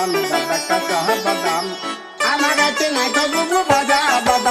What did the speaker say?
বাদাম, দাদা কাঁচা বাদাম, আমার কাছে নাই তো বুবু ভাজা বাদাম।